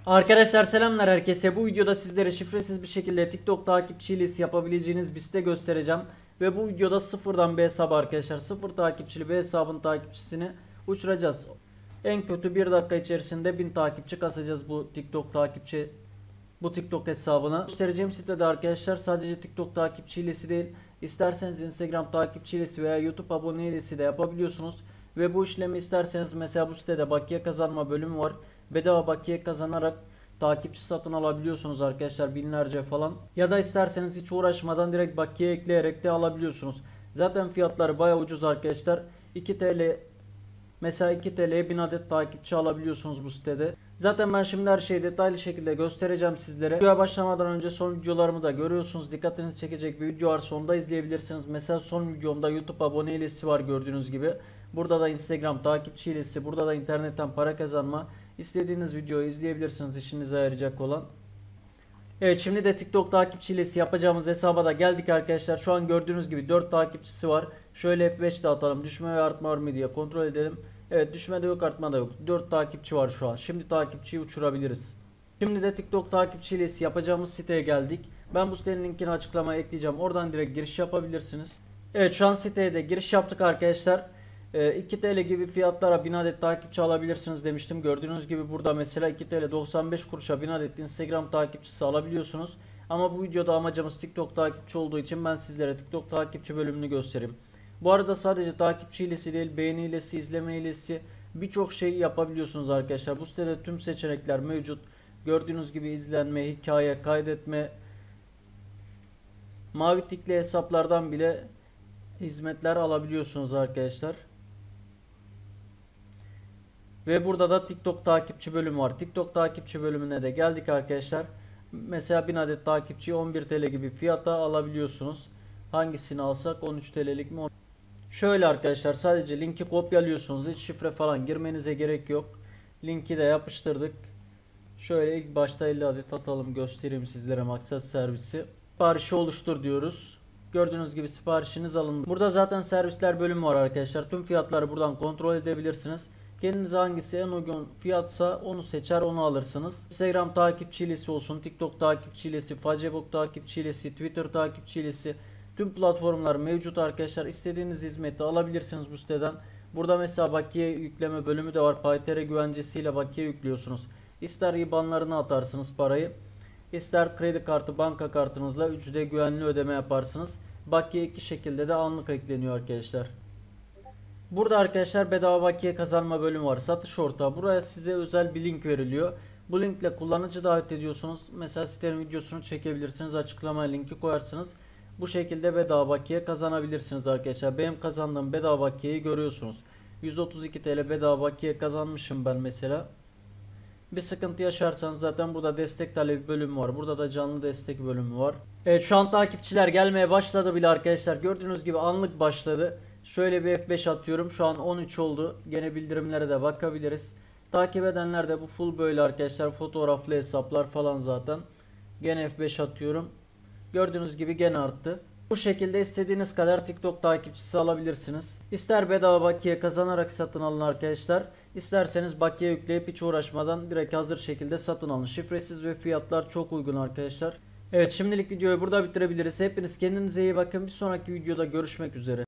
Arkadaşlar selamlar herkese. Bu videoda sizlere şifresiz bir şekilde TikTok takipçi hilesi yapabileceğiniz bir site göstereceğim. Ve bu videoda sıfırdan bir hesabı arkadaşlar. Sıfır takipçili bir hesabın takipçisini uçuracağız. En kötü 1 dakika içerisinde 1000 takipçi kasacağız bu TikTok hesabına. Göstereceğim sitede arkadaşlar sadece TikTok takipçi hilesi değil, isterseniz Instagram takipçi hilesi veya YouTube abone hilesi de yapabiliyorsunuz. Ve bu işlemi isterseniz mesela bu sitede bakiye kazanma bölümü var. Bedava bakiye kazanarak takipçi satın alabiliyorsunuz arkadaşlar, binlerce falan. Ya da isterseniz hiç uğraşmadan direkt bakiye ekleyerek de alabiliyorsunuz. Zaten fiyatları baya ucuz arkadaşlar. 2 TL, mesela 2 TL'ye 1000 adet takipçi alabiliyorsunuz bu sitede. Zaten ben şimdi her şeyi detaylı şekilde göstereceğim sizlere. Videoya başlamadan önce son videolarımı da görüyorsunuz. Dikkatinizi çekecek bir video var, sonda izleyebilirsiniz. Mesela son videomda YouTube abone hilesi var gördüğünüz gibi. Burada da Instagram takipçi hilesi, burada da internetten para kazanma. İstediğiniz videoyu izleyebilirsiniz, işinize yarayacak olan. Evet, şimdi de TikTok takipçi hilesi yapacağımız hesaba da geldik arkadaşlar. Şu an gördüğünüz gibi 4 takipçisi var. Şöyle F5 de atalım. Düşme ve artma var mı diye kontrol edelim. Evet, düşme de yok, artma da yok. 4 takipçi var şu an. Şimdi takipçiyi uçurabiliriz. Şimdi de TikTok takipçi hilesi yapacağımız siteye geldik. Ben bu sitenin linkini açıklamaya ekleyeceğim. Oradan direkt giriş yapabilirsiniz. Evet, şu an siteye de giriş yaptık arkadaşlar. 2 TL gibi fiyatlara 1000 adet takipçi alabilirsiniz demiştim. Gördüğünüz gibi burada mesela 2 TL 95 kuruşa 1000 adet Instagram takipçisi alabiliyorsunuz. Ama bu videoda amacımız TikTok takipçi olduğu için ben sizlere TikTok takipçi bölümünü göstereyim. Bu arada sadece takipçi hilesi değil, beğeni hilesi, izleme hilesi, birçok şey yapabiliyorsunuz arkadaşlar. Bu sitede tüm seçenekler mevcut. Gördüğünüz gibi izlenme, hikaye, kaydetme, mavi tikli hesaplardan bile hizmetler alabiliyorsunuz arkadaşlar. Ve burada da TikTok takipçi bölümü var. TikTok takipçi bölümüne de geldik arkadaşlar. Mesela 1000 adet takipçiyi 11 TL gibi fiyata alabiliyorsunuz. Hangisini alsak, 13 TL'lik mi? Şöyle arkadaşlar, sadece linki kopyalıyorsunuz. Hiç şifre falan girmenize gerek yok. Linki de yapıştırdık. Şöyle ilk başta 50 adet atalım, göstereyim sizlere maksat servisi. Siparişi oluştur diyoruz. Gördüğünüz gibi siparişiniz alındı. Burada zaten servisler bölümü var arkadaşlar. Tüm fiyatları buradan kontrol edebilirsiniz. Kendinize hangisi en uygun fiyatsa onu seçer, onu alırsınız. Instagram takipçi hilesi olsun, TikTok takipçi hilesi, Facebook takipçi hilesi, Twitter takipçi hilesi, tüm platformlar mevcut arkadaşlar. İstediğiniz hizmeti alabilirsiniz bu siteden. Burada mesela bakiye yükleme bölümü de var. PayTR güvencesiyle bakiye yüklüyorsunuz. İster IBAN'larına atarsınız parayı, İster kredi kartı, banka kartınızla 3D güvenli ödeme yaparsınız. Bakiye iki şekilde de anlık ekleniyor arkadaşlar. Burada arkadaşlar bedava bakiye kazanma bölümü var. Satış ortağı. Buraya size özel bir link veriliyor. Bu linkle kullanıcı davet ediyorsunuz. Mesela sitenin videosunu çekebilirsiniz. Açıklamaya linki koyarsınız. Bu şekilde bedava bakiye kazanabilirsiniz arkadaşlar. Benim kazandığım bedava bakiyeyi görüyorsunuz. 132 TL bedava bakiye kazanmışım ben mesela. Bir sıkıntı yaşarsanız zaten burada destek talebi bölümü var. Burada da canlı destek bölümü var. Evet, şu an takipçiler gelmeye başladı bile arkadaşlar. Gördüğünüz gibi anlık başladı. Şöyle bir F5 atıyorum. Şu an 13 oldu. Gene bildirimlere de bakabiliriz. Takip edenler de bu full böyle arkadaşlar. Fotoğraflı hesaplar falan zaten. Gene F5 atıyorum. Gördüğünüz gibi gene arttı. Bu şekilde istediğiniz kadar TikTok takipçisi alabilirsiniz. İster bedava bakiye kazanarak satın alın arkadaşlar. İsterseniz bakiye yükleyip hiç uğraşmadan direkt hazır şekilde satın alın. Şifresiz ve fiyatlar çok uygun arkadaşlar. Evet, şimdilik videoyu burada bitirebiliriz. Hepiniz kendinize iyi bakın. Bir sonraki videoda görüşmek üzere.